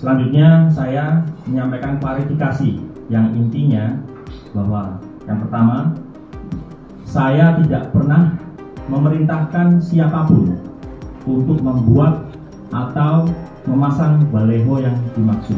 Selanjutnya saya menyampaikan klarifikasi yang intinya bahwa yang pertama, saya tidak pernah memerintahkan siapapun untuk membuat atau memasang baleho yang dimaksud.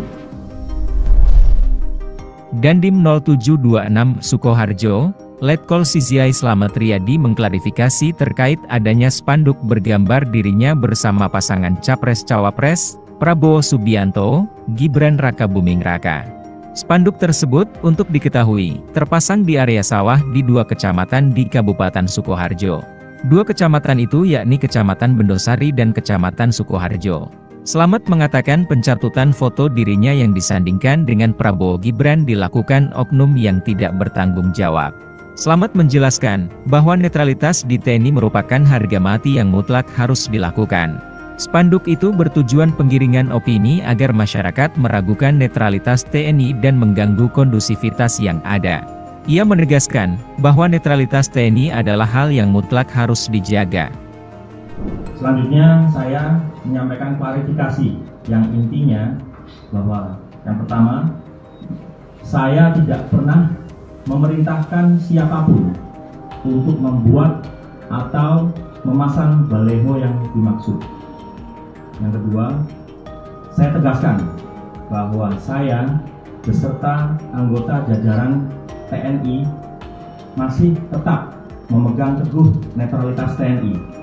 Dandim 0726 Sukoharjo, Letkol Siziai Slamet Riyadi mengklarifikasi terkait adanya spanduk bergambar dirinya bersama pasangan Capres-Cawapres, Prabowo Subianto, Gibran Rakabuming Raka. Spanduk tersebut, untuk diketahui, terpasang di area sawah di 2 kecamatan di Kabupaten Sukoharjo. 2 kecamatan itu yakni Kecamatan Bendosari dan Kecamatan Sukoharjo. Slamet mengatakan pencatutan foto dirinya yang disandingkan dengan Prabowo Gibran dilakukan oknum yang tidak bertanggung jawab. Slamet menjelaskan bahwa netralitas di TNI merupakan harga mati yang mutlak harus dilakukan. Spanduk itu bertujuan penggiringan opini agar masyarakat meragukan netralitas TNI dan mengganggu kondusivitas yang ada. Ia menegaskan bahwa netralitas TNI adalah hal yang mutlak harus dijaga. Selanjutnya saya menyampaikan klarifikasi yang intinya bahwa yang pertama, saya tidak pernah memerintahkan siapapun untuk membuat atau memasang baleho yang dimaksud. Yang kedua, saya tegaskan bahwa saya beserta anggota jajaran TNI masih tetap memegang teguh netralitas TNI.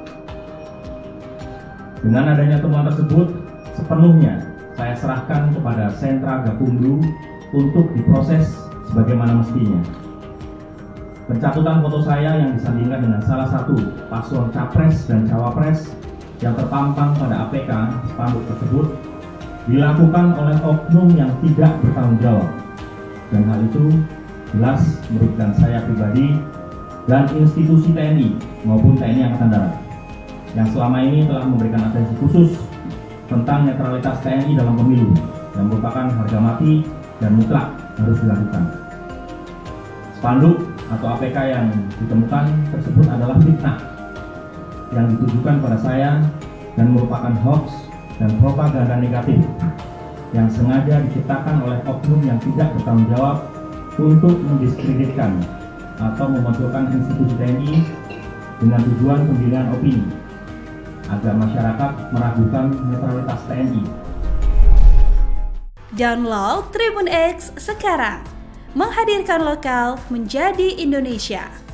Dengan adanya temuan tersebut, sepenuhnya saya serahkan kepada Sentra Gakumdu untuk diproses sebagaimana mestinya. Pencatutan foto saya yang disandingkan dengan salah satu paslon Capres dan Cawapres yang terpampang pada APK spanduk tersebut dilakukan oleh oknum yang tidak bertanggung jawab, dan hal itu jelas merugikan saya pribadi dan institusi TNI maupun TNI Angkatan Darat yang selama ini telah memberikan atensi khusus tentang netralitas TNI dalam pemilu yang merupakan harga mati dan mutlak harus dilakukan. Spanduk atau APK yang ditemukan tersebut adalah fitnah yang ditujukan pada saya dan merupakan hoax dan propaganda negatif yang sengaja diciptakan oleh oknum yang tidak bertanggung jawab untuk mendiskreditkan atau memojokkan institusi TNI dengan tujuan pemberian opini agar masyarakat meragukan netralitas TNI. Download Tribun X sekarang, menghadirkan lokal menjadi Indonesia.